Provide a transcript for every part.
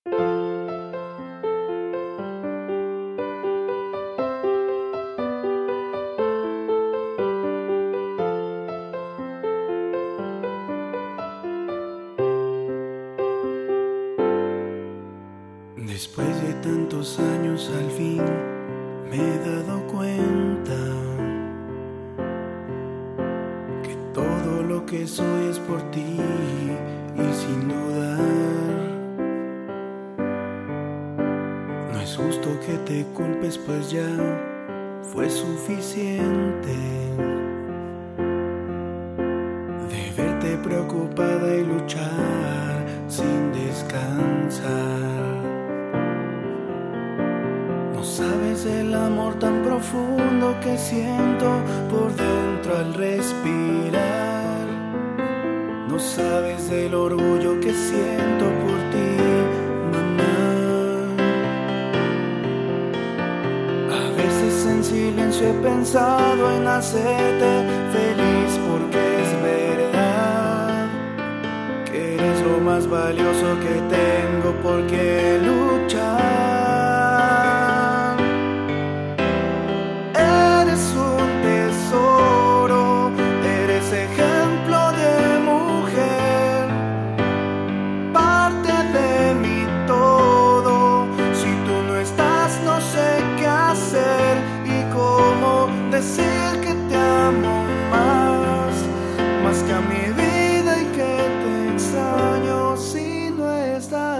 Después de tantos años al fin me he dado cuenta que todo lo que soy es por ti y sin dudar. No es justo que te culpes, pues ya fue suficiente de verte preocupada y luchar sin descansar. No sabes el amor tan profundo que siento por dentro al respirar. No sabes del orgullo que siento por ti, mamá. A veces en silencio he pensado en hacerte feliz, porque es verdad que eres lo más valioso que tengo por qué luchar. Decir que te amo más que a mi vida, y que te extraño si no estás.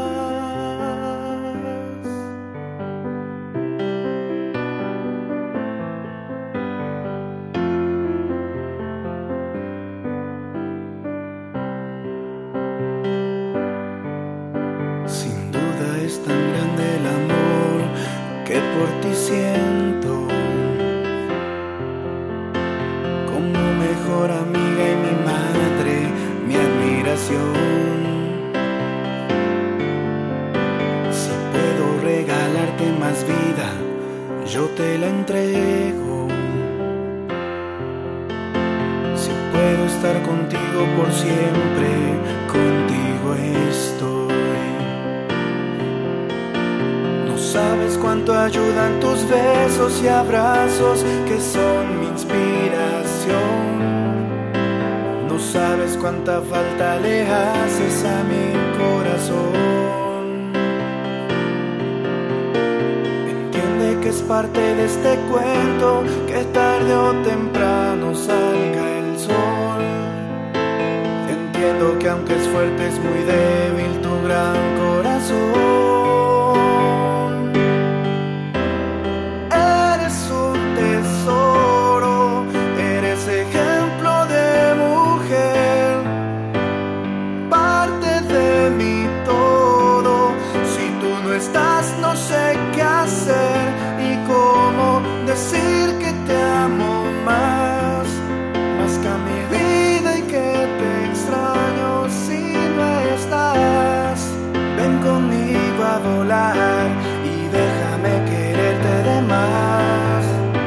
Sin duda es tan grande el amor que por ti siento. Mejor amiga y mi madre, mi admiración. Si puedo regalarte más vida, yo te la entrego. Si puedo estar contigo por siempre, contigo estoy. No sabes cuánto ayudan tus besos y abrazos, que son mi inspiración. No sabes cuánta falta le haces a mi corazón. Entiende que es parte de este cuento, que tarde o temprano salga el sol. Entiendo que aunque es fuerte es muy débil tu gran corazón. Eres un tesoro, eres ejemplo de mujer, parte de mi todo. Si tú no estás, no sé qué hacer y cómo decir que te amo más que a mi vida, y que te extraño si no estás. Ven conmigo a volar y déjame quererte de más.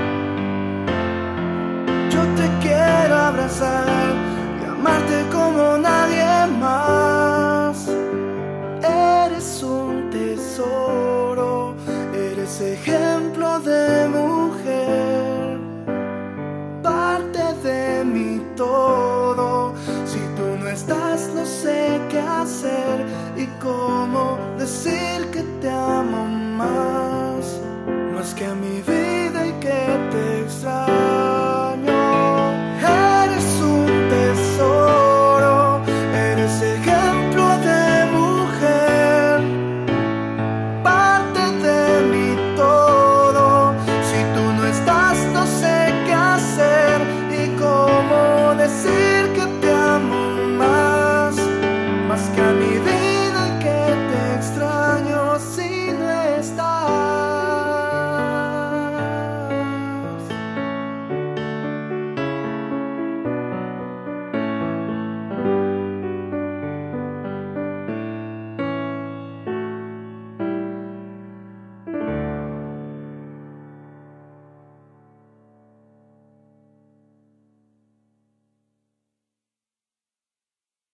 Yo te quiero abrazar y amarte como nadie más. Eres un tesoro, eres ejemplo de mujer, parte de mi todo. Si tú no estás, no sé qué hacer y cómo decir que te amo más.